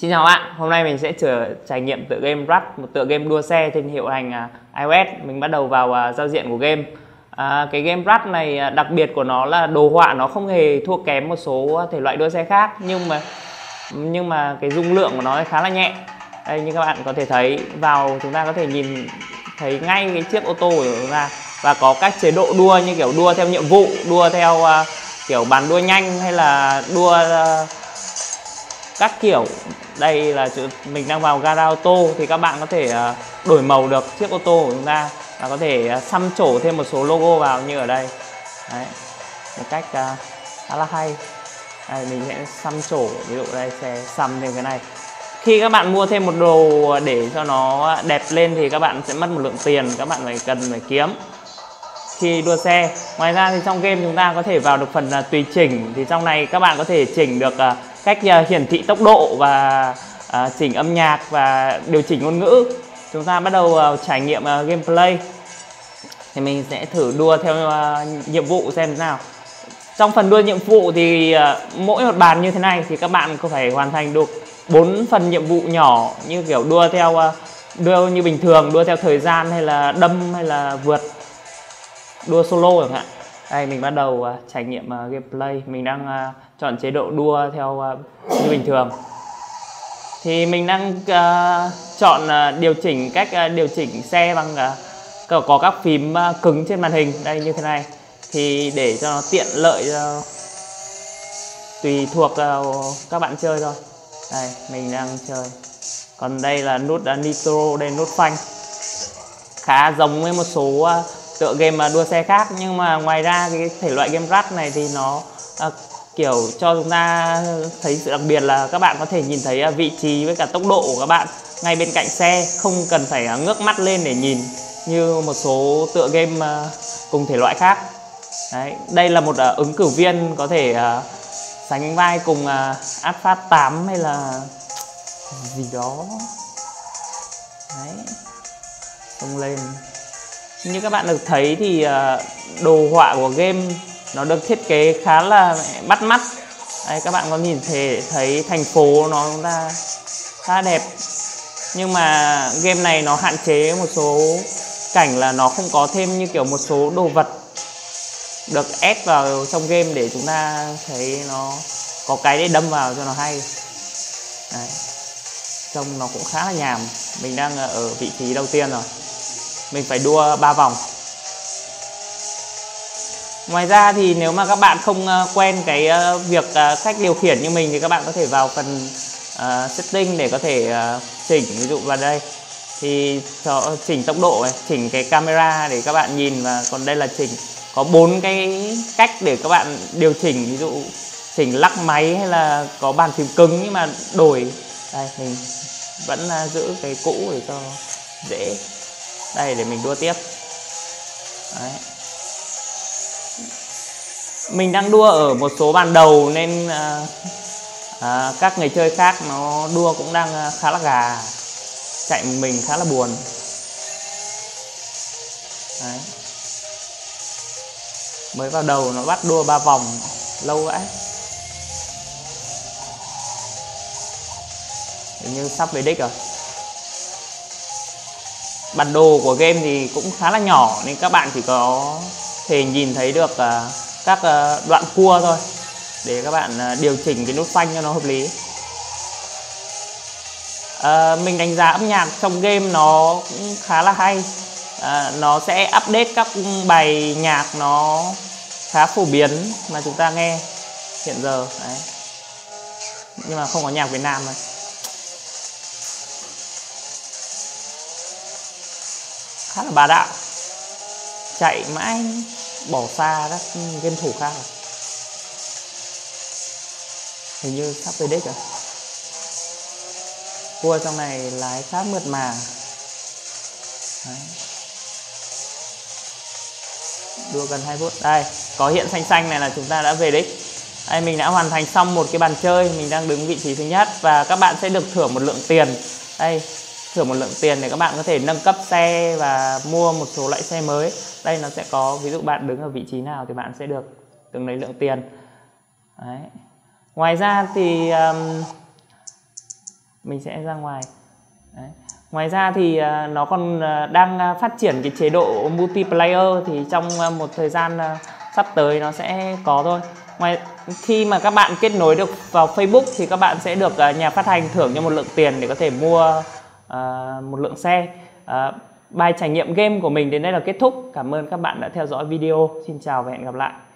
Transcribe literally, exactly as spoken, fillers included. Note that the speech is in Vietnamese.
Xin chào bạn, hôm nay mình sẽ trở trải nghiệm tựa game Rust, một tựa game đua xe trên hiệu hành iOS. Mình bắt đầu vào giao diện của game. À, cái game Rust này đặc biệt của nó là đồ họa nó không hề thua kém một số thể loại đua xe khác, nhưng mà nhưng mà cái dung lượng của nó khá là nhẹ. Đây, như các bạn có thể thấy, vào chúng ta có thể nhìn thấy ngay cái chiếc ô tô của chúng ta, và có các chế độ đua như kiểu đua theo nhiệm vụ, đua theo uh, kiểu bàn đua nhanh, hay là đua uh, các kiểu. Đây là mình đang vào gara ô tô, thì các bạn có thể uh, đổi màu được chiếc ô tô của chúng ta, và có thể uh, xăm trổ thêm một số logo vào như ở đây. Đấy, một cách uh, khá là hay. Đây, mình sẽ xăm trổ, ví dụ đây sẽ xăm thêm cái này. Khi các bạn mua thêm một đồ để cho nó đẹp lên thì các bạn sẽ mất một lượng tiền, các bạn phải cần phải kiếm khi đua xe. Ngoài ra thì trong game chúng ta có thể vào được phần uh, tùy chỉnh. Thì trong này các bạn có thể chỉnh được uh, cách uh, hiển thị tốc độ, và uh, chỉnh âm nhạc, và điều chỉnh ngôn ngữ. Chúng ta bắt đầu uh, trải nghiệm uh, gameplay. Thì mình sẽ thử đua theo uh, nhiệm vụ xem thế nào. Trong phần đua nhiệm vụ thì uh, mỗi một bàn như thế này thì các bạn có phải hoàn thành được bốn phần nhiệm vụ nhỏ, như kiểu đua theo uh, đua như bình thường, đua theo thời gian, hay là đâm, hay là vượt, đua solo chẳng hạn. Đây, mình bắt đầu uh, trải nghiệm uh, gameplay. Mình đang uh, chọn chế độ đua theo uh, như bình thường. Thì mình đang uh, chọn uh, điều chỉnh cách uh, điều chỉnh xe bằng uh, có các phím uh, cứng trên màn hình đây như thế này, thì để cho nó tiện lợi uh, tùy thuộc uh, các bạn chơi thôi. Đây, mình đang chơi. Còn đây là nút uh, nitro, đây nút phanh. Khá giống với một số uh, tựa game đua xe khác, nhưng mà ngoài ra cái thể loại game Rust này thì nó uh, kiểu cho chúng ta thấy sự đặc biệt là các bạn có thể nhìn thấy uh, vị trí với cả tốc độ của các bạn ngay bên cạnh xe, không cần phải uh, ngước mắt lên để nhìn như một số tựa game uh, cùng thể loại khác. Đấy, đây là một uh, ứng cử viên có thể uh, sánh vai cùng uh, Alpha tám hay là gì đó. Đấy, xông lên. Như các bạn được thấy thì uh, đồ họa của game nó được thiết kế khá là bắt mắt. Đây, các bạn có nhìn thấy thấy thành phố nó ra khá đẹp. Nhưng mà game này nó hạn chế một số cảnh là nó không có thêm như kiểu một số đồ vật được ép vào trong game để chúng ta thấy nó có cái để đâm vào cho nó hay. Đấy, trông nó cũng khá là nhàm. Mình đang ở vị trí đầu tiên rồi, mình phải đua ba vòng. Ngoài ra thì nếu mà các bạn không quen cái việc cách điều khiển như mình thì các bạn có thể vào phần uh, setting để có thể uh, chỉnh. Ví dụ vào đây thì cho chỉnh tốc độ này, chỉnh cái camera để các bạn nhìn, và còn đây là chỉnh có bốn cái cách để các bạn điều chỉnh. Ví dụ chỉnh lắc máy, hay là có bàn phím cứng nhưng mà đổi. Đây, mình vẫn uh, giữ cái cũ để cho dễ. Đây, để mình đua tiếp. Đấy. Mình đang đua ở một số bàn đầu nên uh, uh, các người chơi khác nó đua cũng đang uh, khá là gà, chạy mình khá là buồn. Đấy. Mới vào đầu nó bắt đua ba vòng lâu vậy. Hình như sắp về đích rồi. Bản đồ của game thì cũng khá là nhỏ nên các bạn chỉ có thể nhìn thấy được uh, các uh, đoạn cua thôi, để các bạn uh, điều chỉnh cái nút phanh cho nó hợp lý. Uh, mình đánh giá âm nhạc trong game nó cũng khá là hay. Uh, nó sẽ update các bài nhạc nó khá phổ biến mà chúng ta nghe hiện giờ. Đấy. Nhưng mà không có nhạc Việt Nam này. Khá là bá đạo, chạy mãi bỏ xa các game thủ khác. Hình như sắp về đích rồi. Cua trong này lái khá mượt mà. Đấy. Đua gần hai phút. Đây, có hiện xanh xanh này là chúng ta đã về đích. Đây, mình đã hoàn thành xong một cái bàn chơi. Mình đang đứng vị trí thứ nhất, và các bạn sẽ được thưởng một lượng tiền. Đây, thưởng một lượng tiền để các bạn có thể nâng cấp xe và mua một số loại xe mới. Đây nó sẽ có, ví dụ bạn đứng ở vị trí nào thì bạn sẽ được từng lấy lượng tiền. Đấy. Ngoài ra thì um, mình sẽ ra ngoài. Đấy. Ngoài ra thì uh, nó còn uh, đang uh, phát triển cái chế độ multiplayer, thì trong uh, một thời gian uh, sắp tới nó sẽ có thôi. Ngoài khi mà các bạn kết nối được vào Facebook thì các bạn sẽ được uh, nhà phát hành thưởng cho một lượng tiền để có thể mua uh, một lượng xe. Uh, bài trải nghiệm game của mình đến đây là kết thúc. Cảm ơn các bạn đã theo dõi video. Xin chào và hẹn gặp lại.